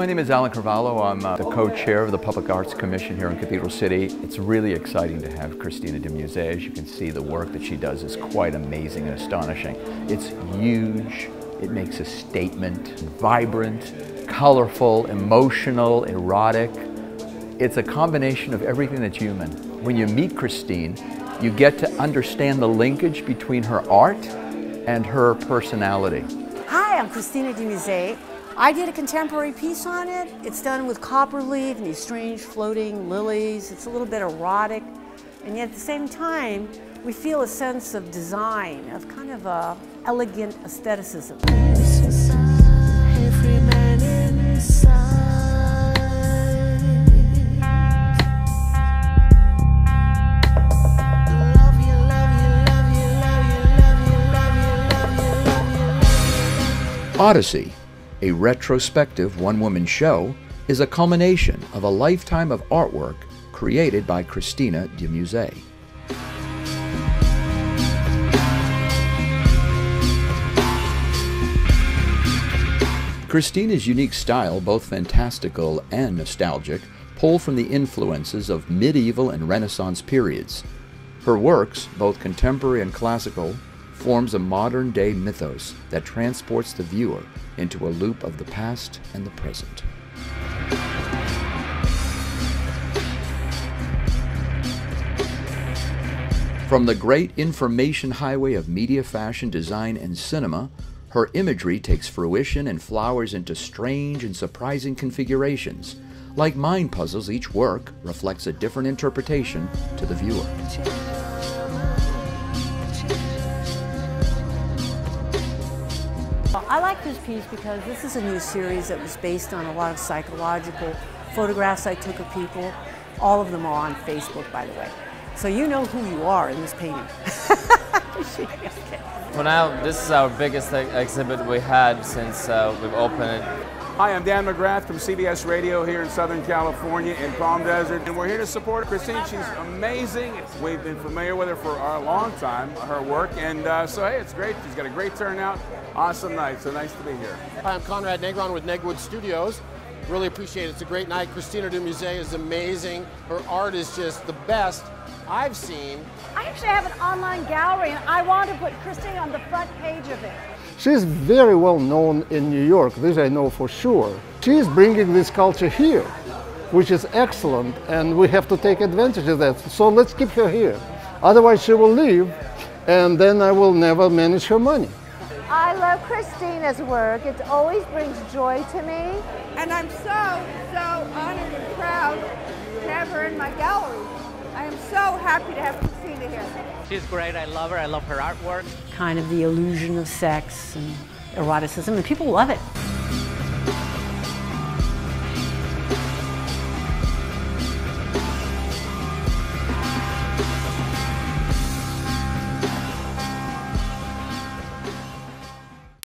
name is Alan Carvalho. I'm the co-chair of the Public Arts Commission here in Cathedral City. It's really exciting to have Cristina de Musset. As you can see, the work that she does is quite amazing and astonishing. It's huge, it makes a statement, vibrant, colorful, emotional, erotic. It's a combination of everything that's human. When you meet Christine, you get to understand the linkage between her art and her personality. Hi, I'm Cristina de Musset. I did a contemporary piece on it. It's done with copper leaf and these strange floating lilies. It's a little bit erotic, and yet at the same time, we feel a sense of design, of kind of a elegant aestheticism. Odyssey, a retrospective one-woman show, is a culmination of a lifetime of artwork created by Cristina de Musset. Cristina's unique style, both fantastical and nostalgic, pull from the influences of medieval and Renaissance periods. Her works, both contemporary and classical, forms a modern-day mythos that transports the viewer into a loop of the past and the present. From the great information highway of media, fashion, design, and cinema, her imagery takes fruition and flowers into strange and surprising configurations. Like mind puzzles, each work reflects a different interpretation to the viewer. I like this piece because this is a new series that was based on a lot of psychological photographs I took of people. All of them are on Facebook, by the way. So you know who you are in this painting. For now, this is our biggest exhibit we had since we've opened it. Hi, I'm Dan McGrath from CBS Radio here in Southern California in Palm Desert, and we're here to support Christine. She's amazing. We've been familiar with her for a long time, her work, and so hey, it's great. She's got a great turnout. Awesome night, so nice to be here. Hi, I'm Conrad Negron with Negwood Studios. Really appreciate it. It's a great night. Cristina de Musset is amazing. Her art is just the best I've seen. I actually have an online gallery, and I want to put Christine on the front page of it. She's very well known in New York, this I know for sure. She's bringing this culture here, which is excellent, and we have to take advantage of that. So let's keep her here. Otherwise she will leave, and then I will never manage her money. I love Christina's work. It always brings joy to me. And I'm so honored and proud to have her in my gallery. I am so happy to have Cristina here. She's great. I love her. I love her artwork. Kind of the illusion of sex and eroticism, and people love it.